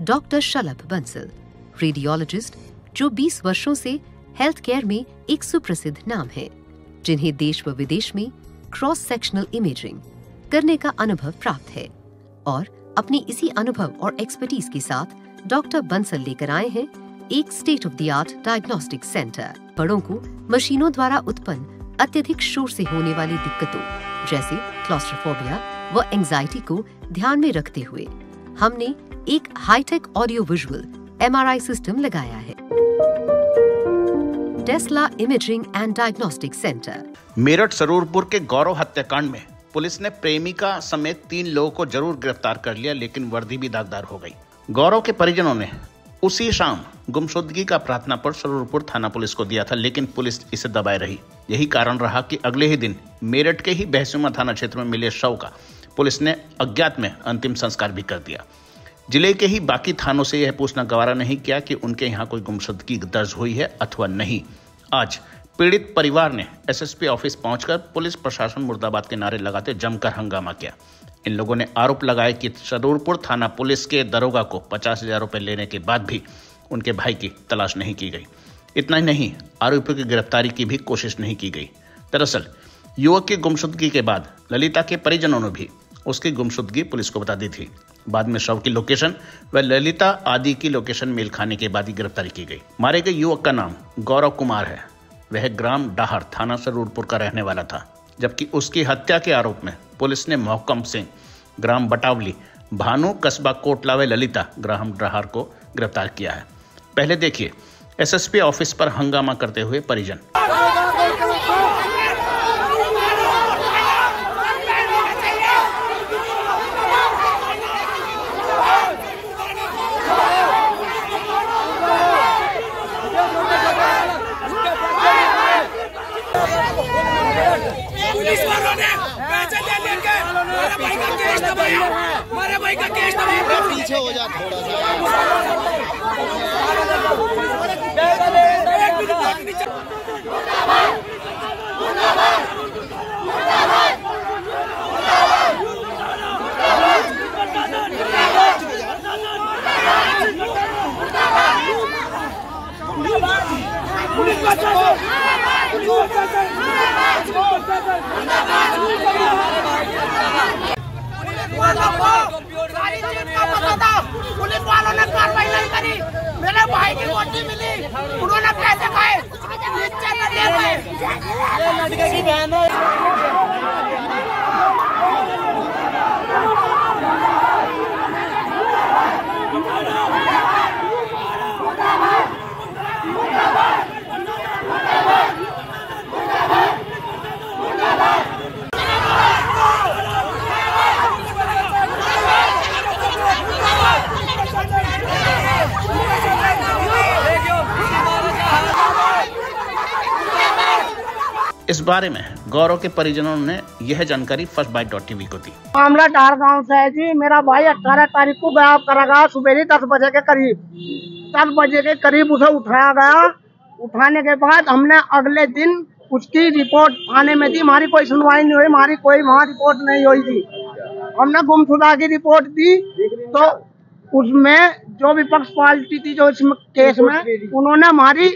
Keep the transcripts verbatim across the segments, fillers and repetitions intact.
Doctor शलभ Bansal, radiologist जो बीस वर्षों से हेल्थ केयर में एक सुप्रसिद्ध नाम है, जिन्हें देश व विदेश में क्रॉस सेक्शनल इमेजिंग करने का अनुभव प्राप्त है। और अपनी इसी अनुभव और एक्सपर्टीज के साथ डॉक्टर बंसल लेकर आए हैं एक state of the art diagnostic centre. बड़ों को मशीनों द्वारा उत्पन्न अत्यधिक शोर से होने वाली दिक्कतों जैसे क्लॉस्ट्रोफोबिया व एंजाइटी को ध्यान में रखते हुए हमने एक hi-tech audio visual M R I system लगाया है। Tesla imaging and diagnostic centre. Meerut Sarurpur के गौरव हत्याकांड में पुलिस ने प्रेमिका समेत तीन लोगों को जरूर गिरफ्तार कर लिया, लेकिन वर्दी भी दागदार हो गई। गौरव के परिजनों ने उसी शाम गुमशुदगी का प्रार्थना पत्र सरूरपुर थाना पुलिस को दिया था, लेकिन पुलिस इसे दबाए रही। यही कारण रहा कि अगले ही दिन मेरठ के ही बहसुमा थाना क्षेत्र में मिले शव का पुलिस ने अज्ञात में अंतिम संस्कार भी कर दिया। जिले के ही बाकी थानों से यह पूछना गवारा नहीं किया कि उनके यहाँ कोई गुमशुदगी दर्ज हुई है अथवा नहीं। आज पीड़ित परिवार ने एस एस पी ऑफिस पहुंचकर पुलिस प्रशासन मुर्दाबाद के नारे लगाते जमकर हंगामा किया। इन लोगों ने आरोप लगाया कि सरूरपुर थाना पुलिस के दरोगा को पचास हजार रुपए लेने के बाद भी उनके भाई की तलाश नहीं की गई। इतना ही नहीं, आरोपियों की गिरफ्तारी की भी कोशिश नहीं की गई। दरअसल युवक की गुमशुदगी के बाद ललिता के परिजनों ने भी उसकी गुमशुदगी पुलिस को बता दी थी। बाद में शव की लोकेशन व ललिता आदि की लोकेशन मेल खाने के बाद ही गिरफ्तारी की गई। मारे गए युवक का नाम गौरव कुमार है। वह ग्राम डाहर थाना सरूरपुर का रहने वाला था, जबकि उसकी हत्या के आरोप में पुलिस ने मोहकम सिंह ग्राम बटावली, भानु कस्बा कोटला व ललिता ग्राम डाहर को गिरफ्तार किया है। पहले देखिए एस एस पी ऑफिस पर हंगामा करते हुए परिजन। पुलिस वालों ने पैसे दे लेके मेरे भाई का केस दबाया, मेरे भाई का केस दबाया। पीछे हो जा थोड़ा पुलिस वालों ने कार्रवाई नहीं करी, मेरे भाई की बॉडी मिली, उन्होंने पैसे खाए, नीचे न दे गए। ये लड़के की बहन है। इस बारे में गौरव के परिजनों ने यह जानकारी फर्स्ट बाइट डॉट टीवी को दी। मामला डार गांव से है जी। मेरा भाई अठारह तारीख को गायब करा गया, सुबह दस बजे के करीब दस बजे के करीब उसे उठाया गया। उठाने के बाद हमने अगले दिन उसकी रिपोर्ट थाने में दी। हमारी कोई सुनवाई नहीं हुई, हमारी कोई वहाँ रिपोर्ट नहीं हुई थी। हमने गुमशुदा की रिपोर्ट दी तो उसमें जो विपक्ष पार्टी थी जो इस केस में, उन्होंने हमारी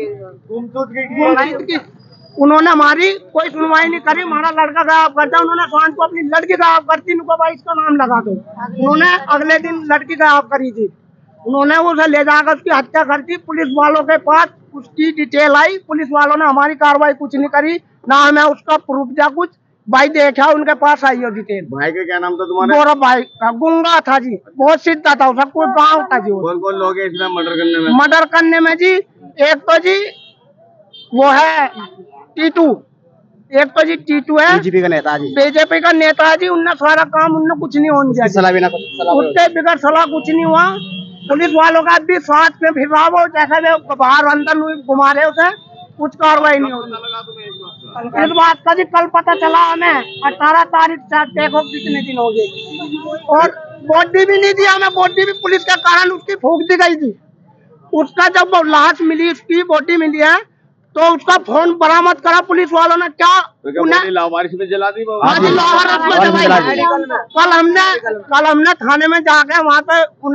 उन्होंने हमारी कोई सुनवाई नहीं करी। हमारा लड़का गायब करता, उन्होंने शाम को अपनी लड़की गायब करती, उनको भाई इसका नाम लगा दो। उन्होंने अगले दिन लड़की गायब करी थी, उन्होंने उसे ले जाकर उसकी हत्या कर दी। पुलिस वालों के पास उसकी डिटेल आई, पुलिस वालों ने हमारी कार्रवाई कुछ नहीं करी, ना हमें उसका प्रूफ दिया कुछ। भाई देखा उनके पास आई हो डिटेल। भाई का क्या नाम था तुम्हारा? गौरव भाई का। गुंगा था जी, बहुत सीधा था, उसका कोई गाँव था जी। कौन कौन लोग हैं इसमें मर्डर करने में? मर्डर करने में जी एक तो जी वो है टीटू, एक तो जी टीटू है बीजेपी का नेता जी। बीजेपी का नेता है जी। उनने सारा काम उनने कुछ नहीं होने दिया, सलाह बिना उससे बिगड़ सलाह कुछ नहीं हुआ। पुलिस वालों का भी साथ में फिर रहा, वो जैसे वे बाहर अंदर घुमा रहे उसे, कुछ कार्रवाई नहीं होगी। इस बात का जी कल पता चला हमें, अठारह तारीख से देखो कितने दिन हो गए, और बॉडी भी नहीं दी हमें। बॉडी भी पुलिस के कारण उसकी फूंक दी गई थी। उसका जब लाश मिली, उसकी बॉडी मिली है, तो उसका फोन बरामद करा पुलिस वालों ने। क्या तो उन्हें लावारिस में जला दी? कल हमने कल हमने थाने में जाके वहाँ पे उन्हें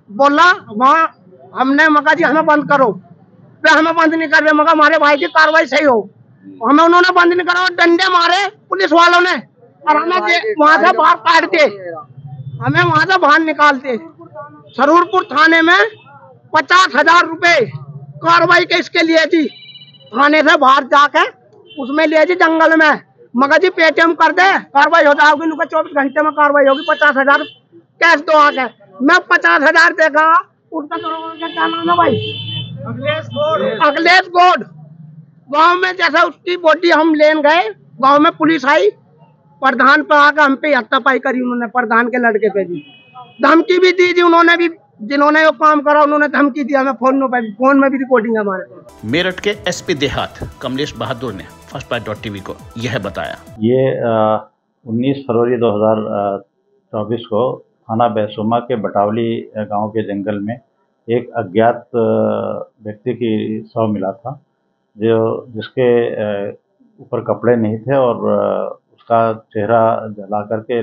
बोला वहाँ हमने मगा जी हमें बंद करो, वे हमें बंद नहीं कर रहे, मगर हमारे भाई की कार्रवाई सही हो, हमें उन्होंने बंद नहीं करा और डंडे मारे पुलिस वालों ने और हमें वहाँ से बाहर काटते, हमें वहाँ से बाहर निकालते। सरूरपुर थाने में पचास हजार रुपए कार्रवाई के इसके लिए थी, थाने से बाहर जाके उसमें लिए थी जंगल में, मगर जी पेटीएम कर दे कार्रवाई हो जाएगी, उनका चौबीस घंटे में कार्रवाई होगी, पचास हजार कैश दो आके। मैं पचास हजार देगा, उसका क्या नाम है भाई, अखिलेश गौड़। गांव में जैसा उसकी बॉडी हम लेन गए, गांव में पुलिस आई, प्रधान पे आकर हम पे हत्यापाई करी उन्होंने, प्रधान के लड़के पे भी धमकी भी दी थी उन्होंने भी, जिन्होंने वो काम करा उन्होंने धमकी दिया, हमें फोन में फोन में भी रिकॉर्डिंग है हमारे। मेरठ के एसपी देहात कमलेश बहादुर ने फर्स्ट बाइट डॉट टीवी को यह बताया। ये उन्नीस फरवरी दो हज़ार चौबीस को थाना बैसुमा के बटावली गांव के जंगल में एक अज्ञात व्यक्ति की शव मिला था, जो जिसके ऊपर कपड़े नहीं थे और उसका चेहरा जला करके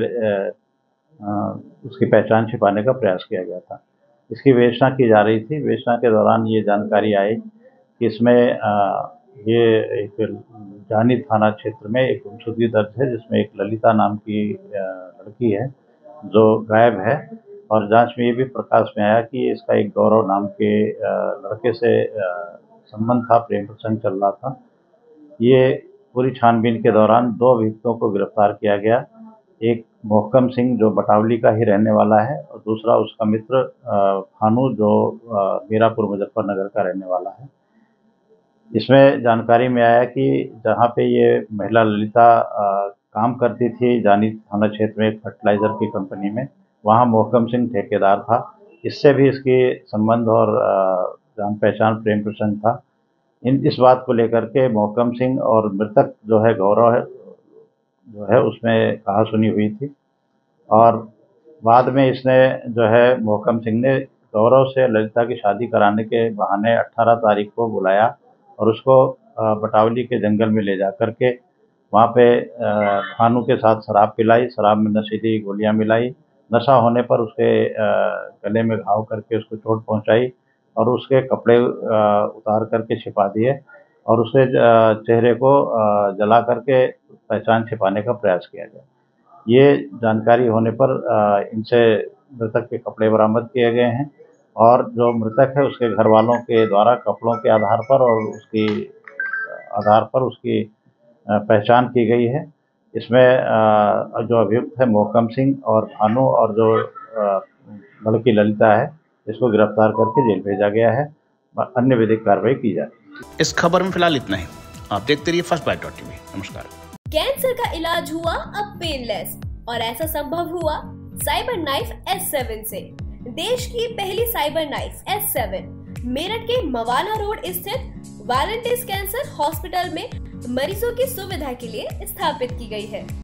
उसकी पहचान छिपाने का प्रयास किया गया था। इसकी वेचना की जा रही थी। वेचना के दौरान ये जानकारी आई कि इसमें ये एक जानी थाना क्षेत्र में एक गुमशुदगी दर्ज है, जिसमें एक ललिता नाम की लड़की है जो गायब है, और जांच में ये भी प्रकाश में आया कि इसका एक गौरव नाम के लड़के से संबंध था, प्रेम प्रसंग चल रहा था। ये पूरी छानबीन के दौरान दो अभियुक्तों को गिरफ्तार किया गया, एक मोहकम सिंह जो बटावली का ही रहने वाला है और दूसरा उसका मित्र भानु जो मीरापुर मुजफ्फरनगर का रहने वाला है। इसमें जानकारी में आया कि जहाँ पे ये महिला ललिता काम करती थी जानी थाना क्षेत्र में एक फर्टिलाइज़र की कंपनी में, वहाँ मोहकम सिंह ठेकेदार था। इससे भी इसकी संबंध और जान पहचान प्रेम प्रसंग था। इन इस बात को लेकर के मोहकम सिंह और मृतक जो है गौरव है जो है उसमें कहा सुनी हुई थी, और बाद में इसने जो है मोहकम सिंह ने गौरव से ललिता की शादी कराने के बहाने अठारह तारीख को बुलाया और उसको बटावली के जंगल में ले जा कर के वहाँ पे भानु के साथ शराब पिलाई, शराब में नशीली गोलियां मिलाई, नशा होने पर उसके गले में घाव करके उसको चोट पहुँचाई और उसके कपड़े उतार करके छिपा दिए और उसके चेहरे को जला करके पहचान छिपाने का प्रयास किया गया। ये जानकारी होने पर इनसे मृतक के कपड़े बरामद किए गए हैं और जो मृतक है उसके घर वालों के द्वारा कपड़ों के आधार पर और उसकी आधार पर उसकी पहचान की गई है। इसमें जो अभियुक्त है मोहकम सिंह और भानु और जो लड़की ललिता है, इसको गिरफ्तार करके जेल भेजा गया है, अन्य विधिक कार्रवाई की जा रही है। इस खबर में फिलहाल इतना ही। आप देखते रहिए फर्स्ट बाइट डॉट टीवी। नमस्कार। कैंसर का इलाज हुआ अब पेनलेस, और ऐसा संभव हुआ साइबर नाइफ एस सेवन से। देश की पहली cyber knife S seven Meerut के मवाना रोड स्थित वालंटिस कैंसर हॉस्पिटल में मरीजों की सुविधा के लिए स्थापित की गई है।